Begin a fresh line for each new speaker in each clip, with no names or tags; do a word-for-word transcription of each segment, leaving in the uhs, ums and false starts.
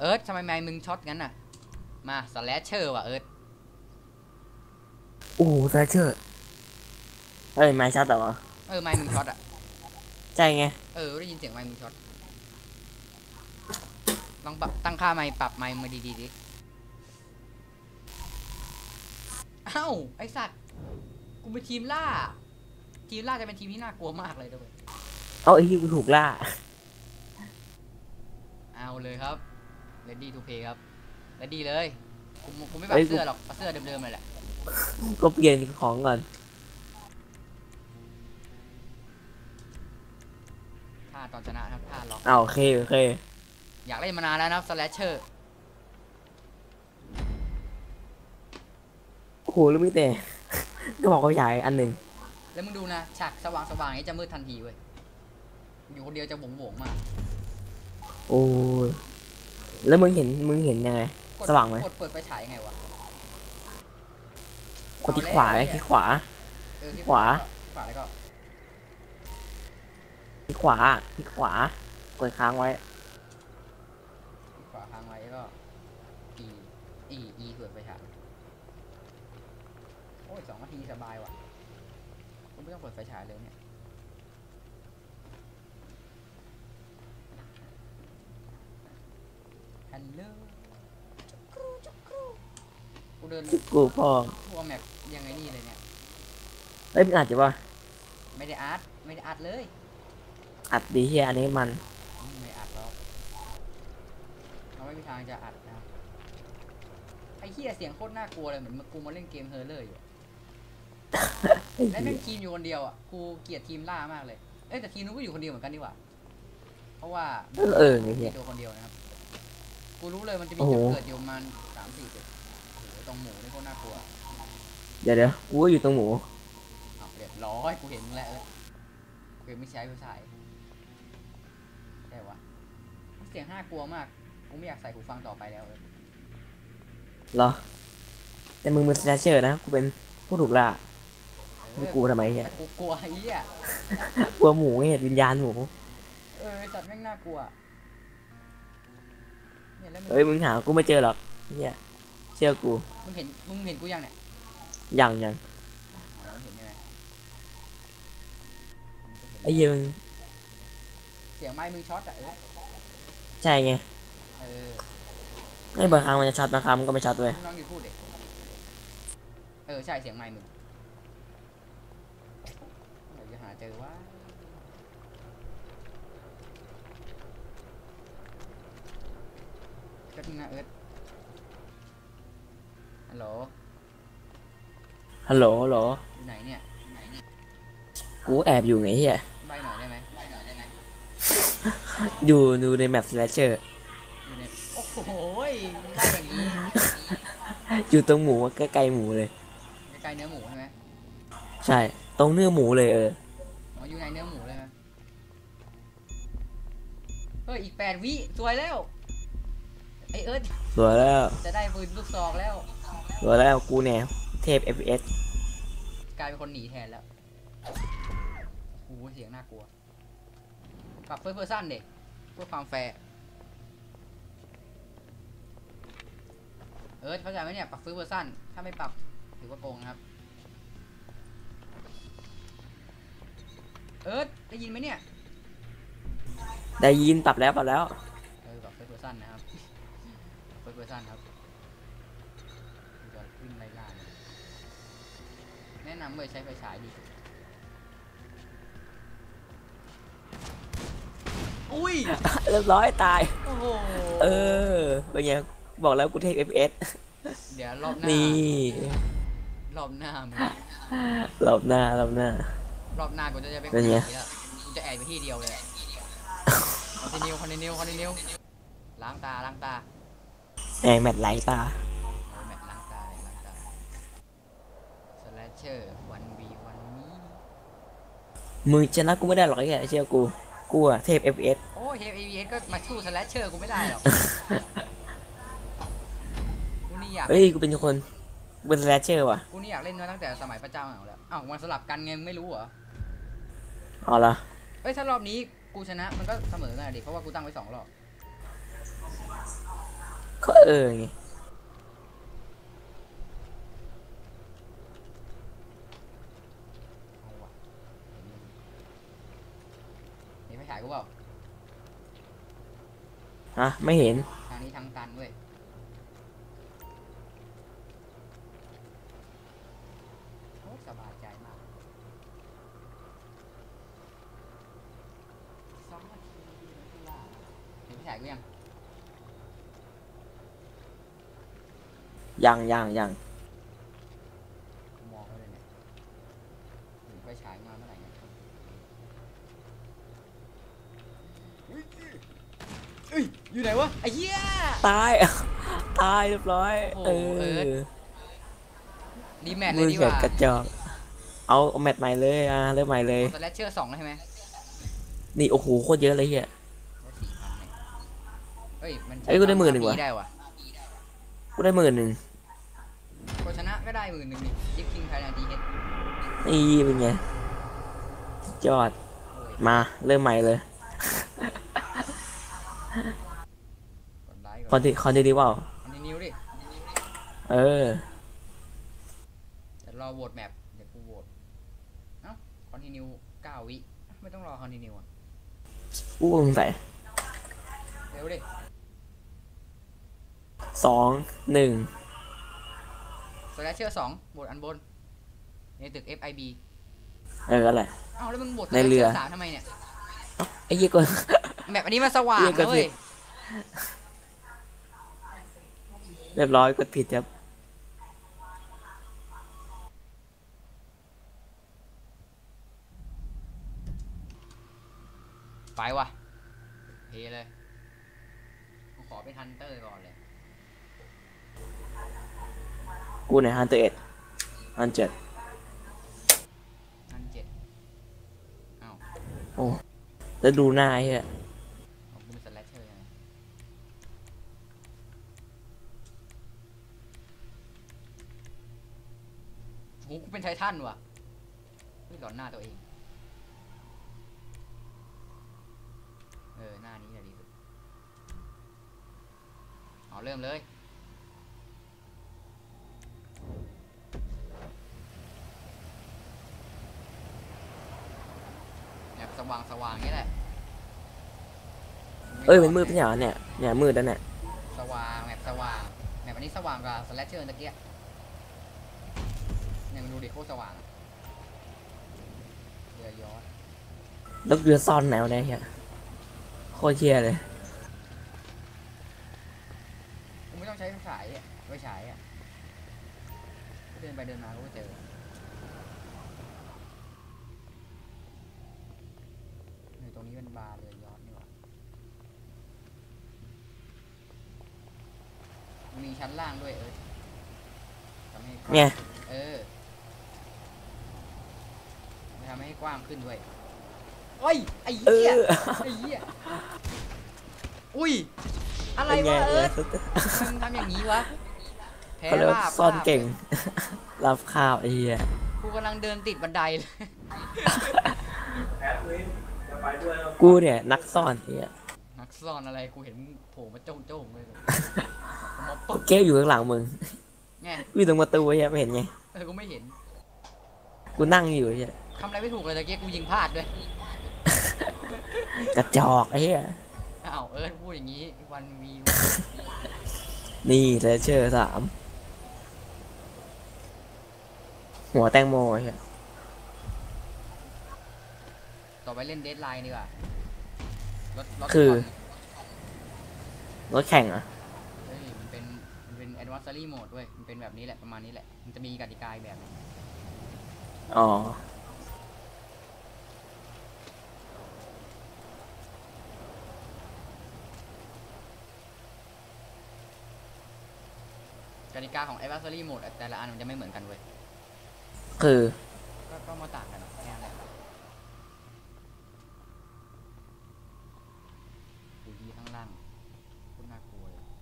เอิร์ธทำไมไมค์มึงช็อตงั้นน่ะมาสแลชเชอร์ว่ะเอิร์ธ
โอ้แฟชเชอร์เอ้ยไม่ชัดแต่ว่า
เออไมค์มึงช็อตอ่ะ
ใช่ไง
เออได้ยินเสียงไมค์มึงช็อตลองปรับตั้งค่าไมค์ปรับไมค์มาดีๆดิเอ้าไอสัตว์กูเป็นทีมล่าทีมล่าจะเป็นทีมที่น่ากลัวมากเลยด้วย
เอาไอ้ที่กูถูกล่า
เอาเลยครับ ready to play ครับ ready เลยกูกูไม่ปรับเสื้อหรอกเอาเสื้อเดิมๆเลยแหละ
ก็เปลี่ยนของก่อน
ท่าตอนชนะครับท่าล็อก
เอาโอเคโอเค
อยากเล่นมานานแล้วนะครับ slasher
โอ้โหแล้วมีแต่ก็บอกเขาใหญ่อันหนึ่ง
แล้วมึงดูนะฉากสว่างๆนี้จะมืดทันทีเว้ยอยู่คนเดียวจะโหวงๆมาก
โอ้ยแล้วมึงเห็นมึงเห็นยังไงสว่างไหม
กดเปิดไฟฉายไงวะ
กดที่ขวาที่ขวา
เออที่
ขวา
ขวาแล้วก็
ที่ขวาที่ขวากดค้างไว้
ที่ขวาค้างไว้ก็ e e e เปิดไฟฉายโอ้ยสองนาทีสบายว่ะกูไม่ต้องเปิดไฟฉายเลยเนี่ยฮัลโหลกูเดิน
กูพอ
ทั่วแมปยังไงนี่เลยเนี่ย
เอ้ยมึงอาจจะว่า
ไม่ได้อาร์ตไม่ได้อาร์ตเลย
อัดดีเฮียอันนี้มัน
ไม่อัดหรอกเราไม่มีทางจะอัดนะไอ้เหี้ยเสียงโคตรน่ากลัวเลยเหมือนกูมาเล่นเกมเฮอร์เลอร์อยู่และแม่งทีมอยู่คนเดียวอ่ะกูเกลียดทีมล่ามากเลยเอ้ยแต่ทีมนู้นก็อยู่คนเดียวเหมือนกันดีกว่าเพราะว่า
เออไงเฮีย
ตัวคนเดียวนะครับกูรู้เลยมันจะมีจุดเกิดอยู่ประมาณสามสี่จุดตรงหมูนี่โคตรน่ากลัว
เดี๋ยวเดี๋ยวกูอยู่ตรงหมู
เรียบร้อยกูเห็นแล้วกูไม่ใช้กูใช้ได้วะเสียงห้ากลัวมากกูไม่อยากใส่หูฟังต่อไปแล้วเลย
เหรอแต่มึงเป็นสแลชเชอร์นะกูเป็นผู้ถูกล่าไม่กูทำไมเฮีย
กูกลัวไอ้เหี้ย
กลัวหมูเห็นวิญญาณหมู
เออสัตว์แม่งน่ากลัว
เฮ้ยมึงหากูไม่เจอหรอกเฮียเชื่อกู
มึงเห็นมึงเห็นกูยังเนี่ย
ยังยังไอ้ยัง
เสียงไม้มึงช็อตอะเออ
ใช่ไง
เออ
ไอ้บางครั้งมันจะช็อตบางครั้งมันก็ไม่ช็อตเลย
น้องอยู่พูดเด็กเออใช่เสียงไม้มึงเราจะหาเจอว่าก็ทิ้งนะเอิร์ธฮัลโหล
ฮัลโหลฮัลโหล
อยู่ไหนเนี่ยไหนเนี่ย
กูแอบอยู่ไงเฮีย
ใบหน่อยได้ไหมใบหน่อยได้ไหม
อยู่ดูในแมปสแลชเชอร์
อยู่ในโอ้โหได้อย่างนี้
อยู่ตรงหมูใกล้ๆหมูเลย
ใกล้เนื้อหมูใช่ไหม
ใช่ตรงเนื้อหมูเลยเออ
อ๋ออยู่ในเนื้อหมูเลยครับเฮ้ยอีกแปดวิสวยแล้วไอเอิร์ธ
สวยแล้ว
จะได้ปืนลูกซองแล้ว
สวยแล้วกูแนวเทพ เอฟ พี เอส
กลายเป็นคนหนีแทนแล้วโอ้โหเสียงน่ากลัวปรับเฟิร์สเพอร์ซันเด็กเพื่อความแฟร์เอิร์ธเข้าใจไหมเนี่ยปรับเฟิร์สเพอร์ซันถ้าไม่ปรับถือว่าโกงนะครับเอิร์ธได้ยินไหมเนี่ย
ได้ยินปรับแล้วปรับแล้ว
เออปรับเฟิร์สเพอร์ซันนะครับเฟิร์สเพอร์ซันครับจะขึ้นไล่ล่าแนะนำเลยใช้ไฟฉายดีอุ้ย
เรียบร้อยตาย
โอ้โห
เออเป็นไงบอกแล้วกูเทพ เอฟ พี เอส
เดี๋ยวรอบหน้า
นี่
รอบหน้ามึง
รอบหน้ารอบหน้
ารอบหน้ากูจะจะไปคนนี้แล้วกูจะแอบไปที่เดียวเลยคอนติเนียคอนติเนียคอนติเนียล้างตาล้างตา
แอร์แมทไหลตา
แมทล้างตาล้างตาสแลชเชอร์วันวีวันนี้
มึงชนะกูไม่ได้หรอกไอ้เชื่อกูกูอะเทพ เอฟ พี เอส
โอ้เทป เอ วี เอส ก็มาสู้สแลชเชอร์กูไม่ได้หรอกกูนี่อยาก
เฮ้ยกูเป็นคนเป็นสแลชเชอร์ว่ะ
กูนี่อยากเล่นมาตั้งแต่สมัยพระเจ้าแล้วอ้าวมันสลับกันไงไม่รู้เหรอ
อ๋อละ
เอ้ยถ้ารอบนี้กูชนะมันก็เสมอกันดิเพราะว่ากูตั้งไว้สองรอบ
ก็เออไง
เอาว่ะเห็นไฟฉายกูเปล่า
ฮะไม่เห็น
ทางนี้ทางตันเว้ยโอ้ยสบายใจมากสองนาทีเวลาเห็นไฟฉายกูยัง
ยังยังยัง
กูมองไปเลยเนี่ยเห็นไฟฉายมาเมื่อไหร่เนี่ยเฮ้ยเอ้ยอยู่ไหนวะไอ้เหี้ย
ตาย ตายเรียบร้อย
โอ้
เอ
โหเอิร์ธ
อ
รีแมทเล
มื
ย
อ
ดีก
เกิด
ว่าก
ระจอกเอาเอาแมตช์ใหม่เลยอ่ะเริ่มใหม่เลย
ตอนแรกเชื่อสองแล้วใช่ไหม
นี่โอ้โหโคตรเยอะเลยเฮีย
ได้สี่พันเนี่ยเฮ้ยมัน
เอ้ยกูได้หมื่นหนึ่งว่ะ
ได้ว่ะ
กูได้หมื่นหนึ่ง
ก็ชนะก็ได้หมื่นหนึ่งนี่ยิปคิงไทยแลนด์ดีเฮด
นี่เป็นไงสุดยอด
โอ้ย
มาเริ่มใหม่เลย
กดไลค์
ค
ก่
อ
อน น
ที่คอนที่ดีว่า
อันนี้นิ้วดิ
เออ
เดี๋ยวรอโหวตแมปเดี๋ยวกูโหวตเอ้าคอนติเนียเก้าวิไม่ต้องรอคอนติเนียอ่ะ
อู้สงสัย
เร็วดิ
สองหนึ่ง
สแลชเชอร์สองโหวตอันบนในตึก เอฟ ไอ บี
เอออะไร
เอ้าแล้วมึงโหวต
ในเรือ
สามทำไมเนี่ย
ไอ้เหี้ยกู
แมปอันนี้มันสว่าง
เรียกกัน
นะเว้
สิ
ย
เรียบร้อยกดผิดครับ
ไปว่ะเฮเลยกูขอเป็นฮันเตอร์ก่อนเลย
กูในฮันเตอร์เอ็ดฮันเจ็ด
ฮันเจ็ดเอ้า
โอ้แล้วดูหน้าไอ้เหี้ย
ของกูเป็นสแลชเชอร์ใช่ไหมโอ้กูเป็นไททันว่ะเฮ้ยหลอนหน้าตัวเองเออหน้านี้แหละดีสุดเอาเริ่มเลยแบบสว่างสว่างๆนี้แหละ
เอ้ยมันมืดเป็นอย่างนั้นเนี่ยเนี่ยมืดแล้วเนี่ย
สว่างแบบสว่างแบบอันนี้สว่างกว่าสแลชเชอร์ตะเกียเนี่ยมันดูดิโคตรสว่างอะเรือยอชต์
แล้วเรือซ่อนแนวไหนเฮียโคตรเชี่ยเลย
กูไม่ต้องใช้ไฟฉายอะไฟฉายอะเดินไปเดินมาก็เจอนี่ตรงนี้เป็นบาร์เรือยอชต์นี่หว่ามีชั้นล่างด้วยเออทำให้
เนี่ย
เออมันทำให้กว้างขึ้นด้วยเอ้ยไอ้
เอ
เหี้ย
อ
ไอ้เหี้ยอุ้ยอะไร
เป็นไง
วะเอิ
เรือ
ร์ธมึงทำอย่างนี้วะแพ้
เขาเรียกว่า
ลาบ
ซ่อน
ลาบ
เก่ง รับข้าวไอ้เหี้ย
กูกำลังเดินติดบันไดเลย
กูเนี่ยนักซ่อนไอ้เหี้ย
นักซ่อนอะไรกูเห็นมึงโผล่มาโจ้งโจ้งๆเลยเอามาปุ๊บ
เก้อยู่ข้างหลังมึง
ไง
กูอยู่ตรงประตูไอ้เหี้ยไม่เห็นไง
เออกูไม่เห็น
กูนั่งอยู่ไอ้เหี้ย
ทำอะไรไม่ถูกเลยตะเกียกูยิงพลาดด้วย
กระจอกไอ้เหี้ย
อ้าวเอิร์ธพูดอย่างนี้วันวี
นี่เลเชอร์สามหัวแตงโมไอ้เหี้ย
ต่อไปเล่นเดดไลน์ดีกว่ารถรถ
คือ
ก่น
รถแข่งเหรอ่ะ
เฮ้ยมันเป็นมันเป็น adversary mode ด้วยมันเป็นแบบนี้แหละประมาณนี้แหละมันจะมีกติกาอีกแบบหนึ่ง
อ๋อ
กติกาของ adversary mode แต่ละอันมันจะไม่เหมือนกันเว้ย
คือ
ก็ก็มาต่างกันแค่นั้นแหละดูดีข้างล่างโคตรน่ากลัวเลย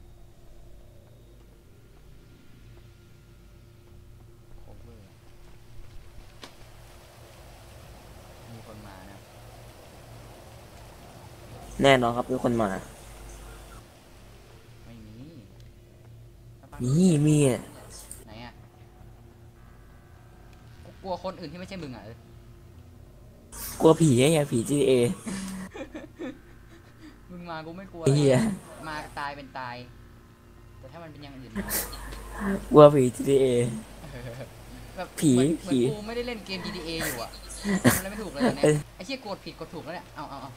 โคเวอร์มีคนมานะ
แน่นอนครับมีคนมา
ไม่มี
มีมีอ่ะ
ไหนอะกูกลัวคนอื่นที่ไม่ใช่มึงอะเออก
ลัวผีไงผี จี ที เอ
มึงมากูไม่กลัว
ไอ้
หรอก
เหี้ย
มาตายเป็นตาย แต่ถ้ามันเป็นอย่างอื่น
กลัวผี จี ที เอ
แบบ
ผี
เหมือนเหมือน
ผี
กูไม่ได้เล่นเกม จี ที เอ อยู่อะทำอะไรไม่ถูกเลยตอนเนี้ย
เออ
ไอ้เชี่ยกดผิดกดถูกแล้วเนี่ยเอาเอาเอา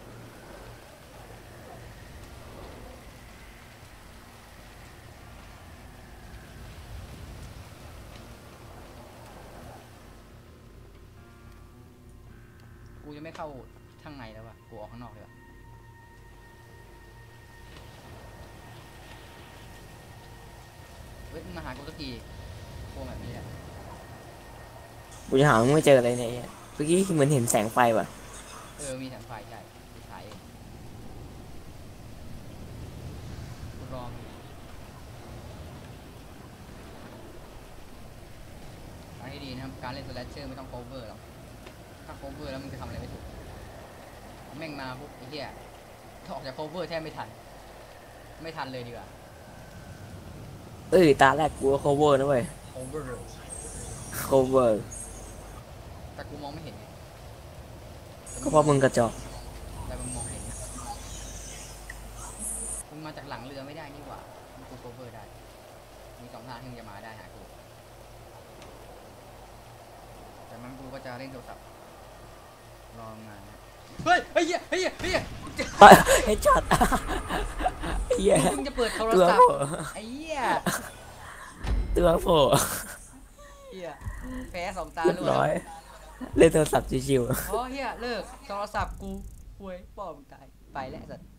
กูจะไม่เข้าข้างในแล้วว่ะกูออกข้างนอกเลยว่ะเว้ยมึงมาหากูสักทีพวกแบบนี้แหละ
กูจะหามึงไม่เจออะไรเนี่ยไอ้เหี้ยเมื่อกี้เหมือนเห็นแสงไฟว่ะ
เออมีแสงไฟใช่กูถ่ายเองกูรอมึงฟังให้ดีนะครับการเล่นสแลชเชอร์ไม่ต้อง cover หรอกถ้า cover แล้วมึงจะทำอะไรไม่ถูกแม่งมาปุ๊บไอ้เหี้ยถ้าออกจาก cover แทบไม่ทันไม่ทันเลยดีกว่า
เอ้ยตาแรกกูก็ cover นะเว้ย
cover
cover
แต่กูมองไม่เห็นไง
ก็เพราะมึงกระจอก
แต่มึงมองเห็นมึงมาจากหลังเรือไม่ได้นี่หว่ามึงกู cover ได้มีสองทางที่มึงจะมาได้หากูแต่มันกูก็จะเล่นโทรศัพท์รอมานะเฮ้ยเฮ้ยเฮ้ยเฮ้ย
เฮ้ยช็อตไอ้เหี้ย
มึงจะเปิดโทร
ตัว
ศัพ
โผ
ท์
ล่
ไอ้เหี้ย
ตัวโผล่
เหี้ยแพ้สองตา
เรียบ
ด้วย
ร้อยเล่นโทรศัพท์ชิว
อ๋อเหี้ยเลิกโทรศัพท์กูป่วยป้อมงตายไปแล้วสัตว์